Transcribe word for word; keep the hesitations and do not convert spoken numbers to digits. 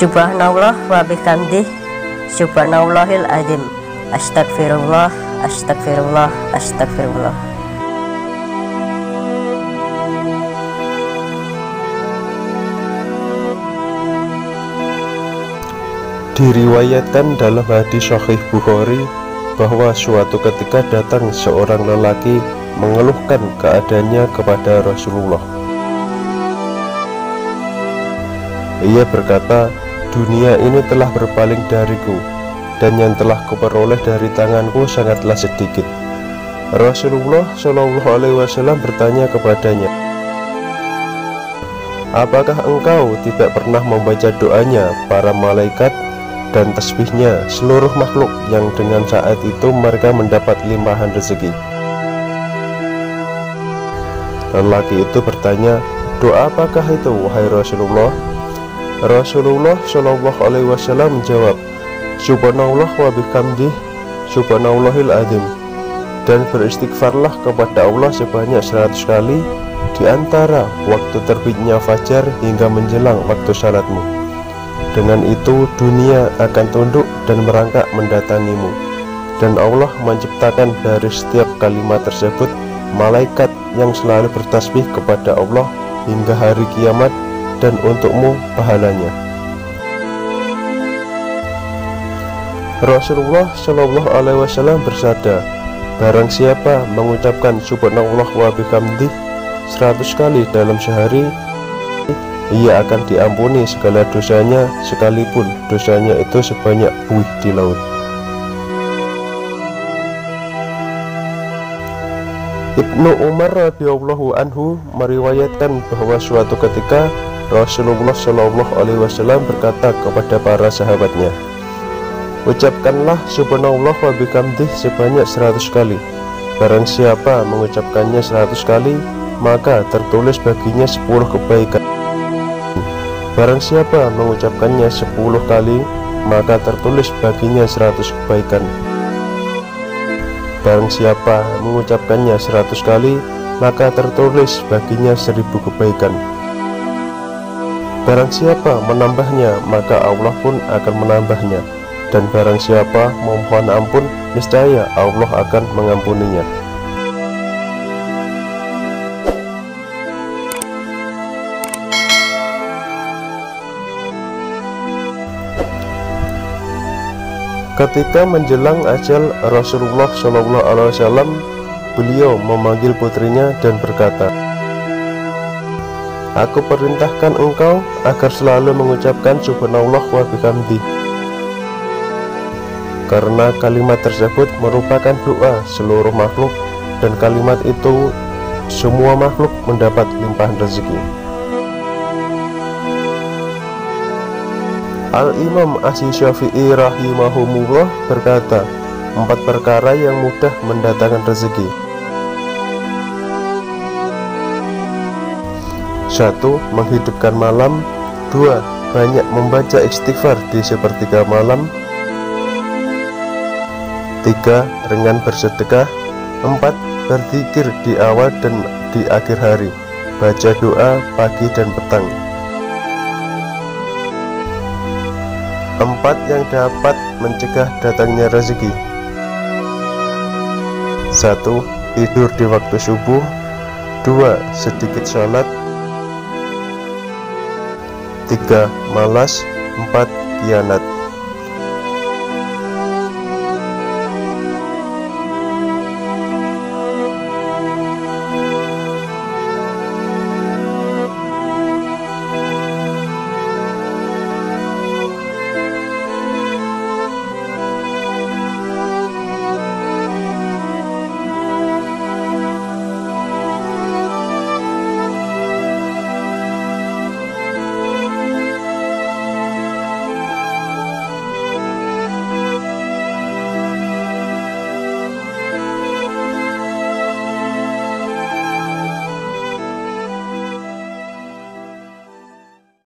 Subhanallah wa bihamdih, subhanallahil azim. Astagfirullah, astagfirullah, astagfirullah. Diriwayatkan dalam hadis Sahih Bukhari bahwa suatu ketika datang seorang lelaki mengeluhkan keadaannya kepada Rasulullah. Ia berkata, dunia ini telah berpaling dariku, dan yang telah kuperoleh dari tanganku sangatlah sedikit. Rasulullah Shallallahu Alaihi Wasallam bertanya kepadanya, apakah engkau tidak pernah membaca doanya para malaikat dan tasbihnya seluruh makhluk yang dengan saat itu mereka mendapat limpahan rezeki? Lelaki itu bertanya, doa apakah itu wahai Rasulullah? Rasulullah Shallallahu Alaihi Wasallam menjawab, subhanallah wa bihamdih, subhanallahil azim, dan beristighfarlah kepada Allah sebanyak seratus kali di antara waktu terbitnya fajar hingga menjelang waktu salatmu. Dengan itu dunia akan tunduk dan merangkak mendatangimu, dan Allah menciptakan dari setiap kalimat tersebut malaikat yang selalu bertasbih kepada Allah hingga hari kiamat, dan untukmu pahalanya. Rasulullah Shallallahu Alaihi Wasallam bersabda, barang siapa mengucapkan subhanallah wa bihamdih seratus kali dalam sehari, ia akan diampuni segala dosanya sekalipun dosanya itu sebanyak buih di laut. Ibnu Umar radhiyallahu anhu meriwayatkan bahwa suatu ketika Rasulullah Shallallahu Alaihi Wasallam berkata kepada para sahabatnya, ucapkanlah subhanallah wa bihamdih sebanyak seratus kali. Barang siapa mengucapkannya seratus kali, maka tertulis baginya sepuluh kebaikan. Barang siapa mengucapkannya sepuluh kali, maka tertulis baginya seratus kebaikan. Barang siapa mengucapkannya seratus kali, maka tertulis baginya seribu kebaikan. Barang siapa menambahnya, maka Allah pun akan menambahnya. Dan barang siapa memohon ampun, niscaya Allah akan mengampuninya. Ketika menjelang ajal Rasulullah Shallallahu Alaihi Wasallam, beliau memanggil putrinya dan berkata, aku perintahkan engkau agar selalu mengucapkan subhanallah wa bihamdih, karena kalimat tersebut merupakan doa seluruh makhluk, dan kalimat itu semua makhluk mendapat limpahan rezeki. Al-Imam Asy-Syafi'i rahimahumullah berkata, empat perkara yang mudah mendatangkan rezeki. Satu, menghidupkan malam. Dua, banyak membaca istighfar di sepertiga malam. Tiga, ringan bersedekah. Empat, berzikir di awal dan di akhir hari, baca doa pagi dan petang. Empat yang dapat mencegah datangnya rezeki. Satu, tidur di waktu subuh. Dua, sedikit sholat. Tiga, malas. Empat, khianat.